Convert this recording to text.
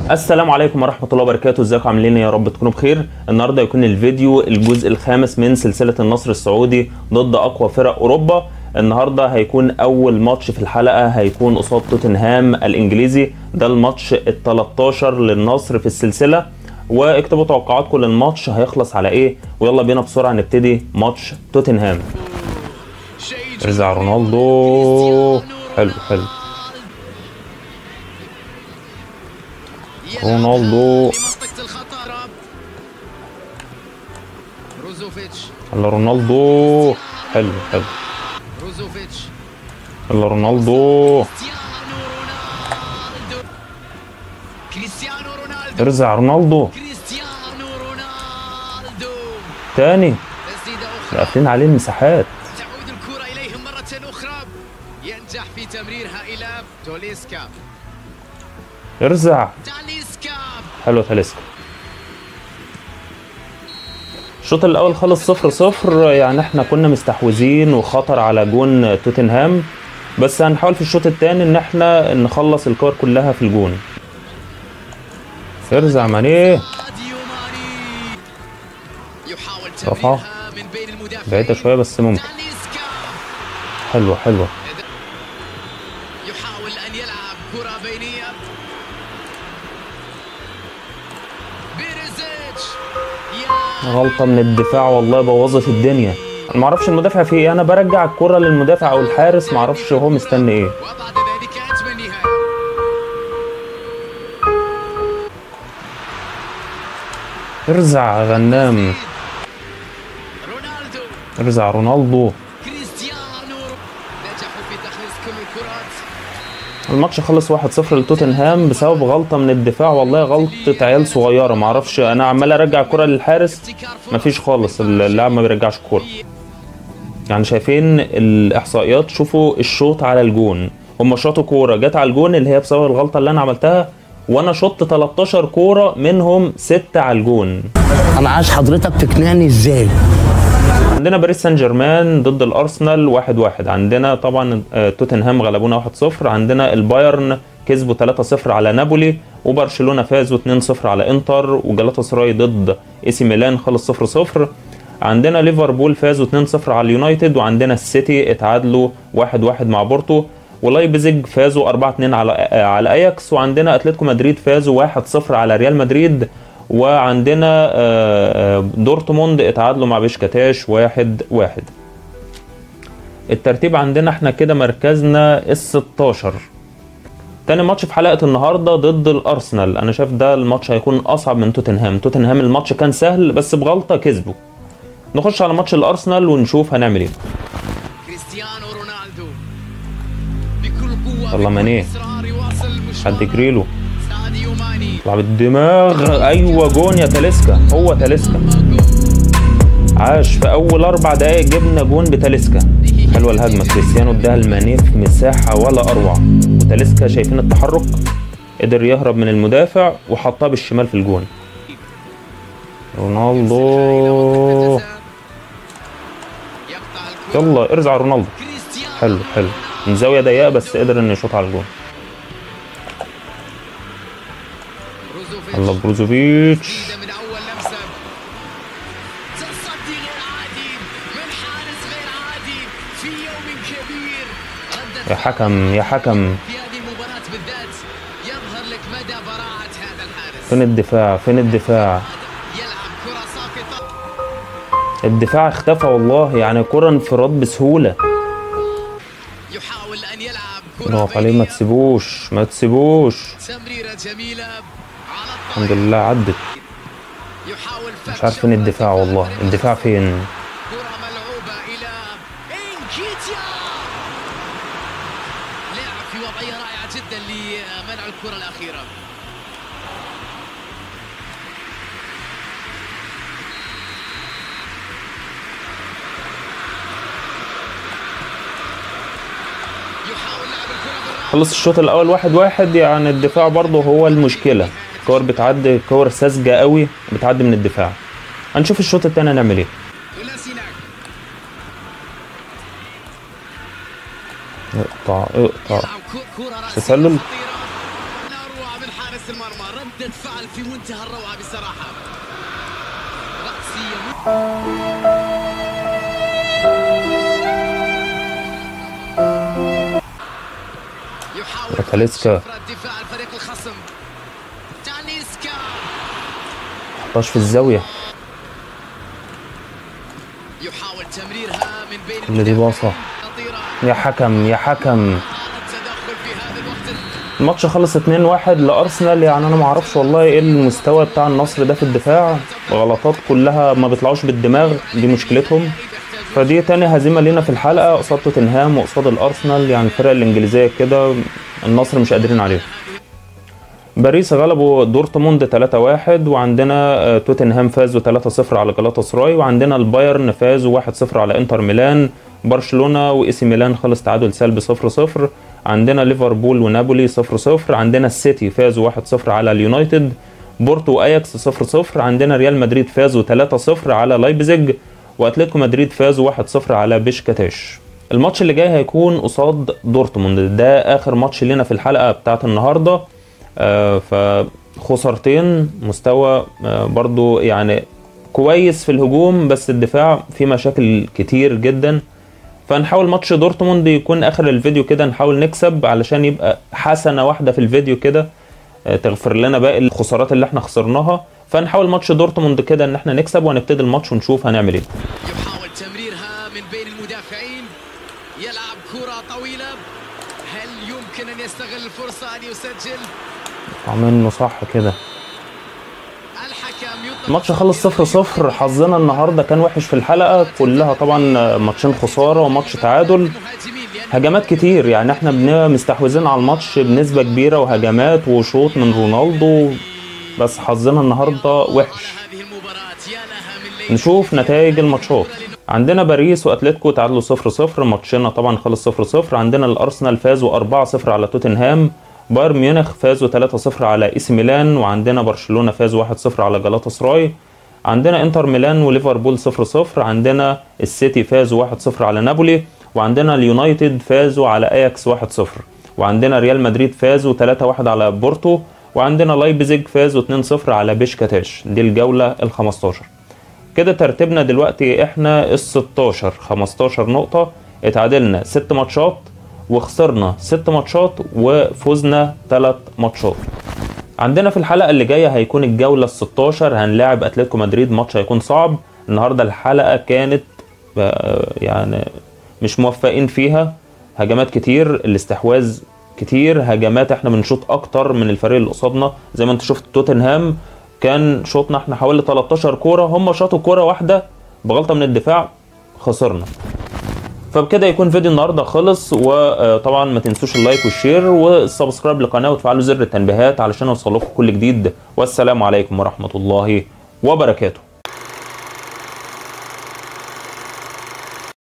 السلام عليكم ورحمة الله وبركاته. ازيكم عاملين يا رب تكونوا بخير. النهارده يكون الفيديو الجزء الخامس من سلسلة النصر السعودي ضد اقوى فرق اوروبا. النهارده هيكون اول ماتش في الحلقة، هيكون قصاد توتنهام الانجليزي. ده الماتش ال13 للنصر في السلسلة، واكتبوا توقعاتكم للماتش هيخلص على ايه، ويلا بينا بسرعة نبتدي ماتش توتنهام. ارزع رونالدو، حلو حلو رونالدو، يلا رونالدو، حلو حلو، يلا رونالدو، ارزع رونالدو تاني، قافلين عليه المساحات. تعود الكرة إليهم مرة أخرى، ينجح في تمريرها إلى توليسكا. ارزع، حلو تاليسكا. الشوط الاول خلص 0-0، يعني احنا كنا مستحوذين وخطر على جون توتنهام، بس هنحاول في الشوط الثاني ان احنا نخلص الكور كلها في الجون. ارزع ماني، رفعه بعيدة شوية بس ممكن، حلوة حلوة. يحاول أن يلعب كرة بينية، غلطة من الدفاع والله بوظت الدنيا. انا معرفش المدافع فيه ايه، انا برجع الكرة للمدافع او الحارس، معرفش هو مستني ايه. ارزع غنام، ارزع رونالدو. الماتش خلص 1-0 لتوتنهام بسبب غلطة من الدفاع، والله غلطة عيال صغيرة، معرفش. انا عمال ارجع الكرة للحارس مفيش خالص، اللاعب ما بيرجعش الكرة. يعني شايفين الاحصائيات، شوفوا الشوط على الجون، هم شاطوا كورة جت على الجون اللي هي بسبب الغلطة اللي انا عملتها، وانا شطت 13 كورة منهم 6 على الجون. انا عايز حضرتك تقنعني ازاي. عندنا باريس سان جيرمان ضد الارسنال 1-1. عندنا طبعا توتنهام غلبونا 1-0. عندنا البايرن كسبوا 3-0 على نابولي، وبرشلونة فازوا 2-0 على انتر، وجالاتا سراي ضد اي سي ميلان خلص 0-0. عندنا ليفربول فازوا 2-0 على اليونايتد، وعندنا السيتي اتعادلوا 1-1 مع بورتو، ولايبزيج فازوا 4-2 على اياكس، وعندنا اتلتيكو مدريد فازوا 1-0 على ريال مدريد، وعندنا دورتموند اتعادلوا مع بشكتاش 1-1. الترتيب عندنا احنا كده مركزنا ال16. تاني ماتش في حلقة النهاردة ضد الارسنال. انا شايف ده الماتش هيكون اصعب من توتنهام الماتش كان سهل بس بغلطة كسبوا. نخش على ماتش الارسنال ونشوف هنعمل ايه. كريستيانو رونالدو بكل قوة، يلا ماني، حد يجريله، ساديو ماني، يطلع بالدماغ، ايوه جون يا تاليسكا، هو تاليسكا. عاش في اول 4 دقايق جبنا جون بتاليسكا. حلوه الهجمه، كريستيانو اداها لماني في مساحه ولا اروع، وتاليسكا شايفين التحرك، قدر يهرب من المدافع وحطها بالشمال في الجون. رونالدو، يلا ارزع رونالدو، حلو حلو، من زاويه ضيقه بس قدر انه يشوط على الجون. يلا بروزوفيتش، من اول لمسه، تصدي غير عادي من حارس غير عادي في يوم كبير. يا حكم يا حكم، في هذه المباراه بالذات يظهر لك مدى براعه هذا الحارس. فين الدفاع، فين الدفاع؟ يلعب كره ساقطه، الدفاع اختفى والله، يعني كرة انفراد بسهولة. يحاول ان يلعب نقف عليه، ما تسيبوش ما تسيبوش. تمريره جميله على الحمد لله عدت. يحاول مش عارف فين الدفاع والله، الدفاع فين؟ كرة ملعوبة إلى إنكيتيا، لعب في وضعية رائعة جدا لمنع الكرة الأخيرة. يحاول لعب الكرة بالراحة. خلص الشوط الأول 1-1، يعني الدفاع برضه هو المشكلة. كور بتعدي، كور ساذجة قوي بتعدي من الدفاع. هنشوف الشوط التاني هنعمل ايه. اقطع اقطع، تسلل، حارس المرمى. ردة فعل في منتهى الروعة بصراحة. رأسية يحاول تاليسكا دفاع الفريق الخصم. تاليسكا طاش في الزاوية. يحاول تمريرها من بين دي باصة يا حكم يا حكم. الماتش خلص 2-1 لارسنال. يعني انا ما اعرفش والله ايه المستوى بتاع النصر ده في الدفاع. غلطات كلها ما بيطلعوش بالدماغ، دي مشكلتهم. فدي تاني هزيمه لينا في الحلقه قصاد توتنهام وقصاد الارسنال. يعني الفرق الانجليزيه كده النصر مش قادرين عليه. باريس غلبوا دورتموند 3-1، وعندنا توتنهام فازوا 3-0 على جلاتا سراي، وعندنا البايرن فازوا 1-0 على انتر ميلان. برشلونه واي سي ميلان خلص تعادل سلبي 0-0. عندنا ليفربول ونابولي 0-0. عندنا السيتي فازوا 1-0 على اليونايتد. بورتو واياكس 0-0. عندنا ريال مدريد فازوا 3-0 على لايبزيج، واتلتيكو مدريد فازوا 1-0 على بشكتاش. الماتش اللي جاي هيكون قصاد دورتموند، ده اخر ماتش لنا في الحلقه بتاعت النهارده. فخسارتين، مستوى برضو يعني كويس في الهجوم، بس الدفاع فيه مشاكل كتير جدا. فنحاول ماتش دورتموند يكون اخر الفيديو كده، نحاول نكسب علشان يبقى حسنة واحدة في الفيديو كده تغفر لنا باقي الخسارات اللي احنا خسرناها. فنحاول ماتش دورتموند كده ان احنا نكسب، وهنبتدي الماتش ونشوف هنعمل ايه. يحاول تمريرها من بين المدافعين، يلعب كرة طويلة. هل يمكن ان يستغل الفرصة ان يسجل؟ عاملينه صح كده. الماتش خلص 0-0. حظنا النهارده كان وحش في الحلقه كلها، طبعا ماتشين خساره وماتش تعادل. هجمات كتير، يعني احنا بنبقى مستحوذين على الماتش بنسبه كبيره، وهجمات وشوط من رونالدو، بس حظنا النهارده وحش. نشوف نتائج الماتشات. عندنا باريس واتلتيكو تعادلوا 0-0، ماتشنا طبعا خلص 0-0. عندنا الارسنال فازوا 4-0 على توتنهام. بايرن ميونخ فازوا 3-0 على اي سي ميلان، وعندنا برشلونة فازوا 1-0 على جلاتا سراي. عندنا انتر ميلان وليفربول 0-0. عندنا السيتي فازوا 1-0 على نابولي، وعندنا اليونايتد فازوا على اياكس 1-0. وعندنا ريال مدريد فازوا 3-1 على بورتو، وعندنا لايبزيج فازوا 2-0 على بشكتاش. دي الجولة ال15 كده. ترتيبنا دلوقتي احنا ال16، 15 نقطة. اتعادلنا 6 ماتشات وخسرنا 6 ماتشات وفوزنا 3 ماتشات. عندنا في الحلقة اللي جاية هيكون الجولة ال16، هنلاعب اتلتيكو مدريد. ماتش هيكون صعب. النهاردة الحلقة كانت يعني مش موفقين فيها، هجمات كتير، الاستحواذ كتير، هجمات احنا بنشوط اكتر من الفريق اللي قصادنا. زي ما انت شفت توتنهام كان شوطنا احنا حوالي 13 كورة، هم شاطوا كورة واحدة بغلطة من الدفاع، خسرنا. فبكده يكون فيديو النهارده خلص. وطبعا ما تنسوش اللايك والشير والسبسكرايب للقناه، وتفعلوا زر التنبيهات علشان يوصلكم كل جديد. والسلام عليكم ورحمه الله وبركاته.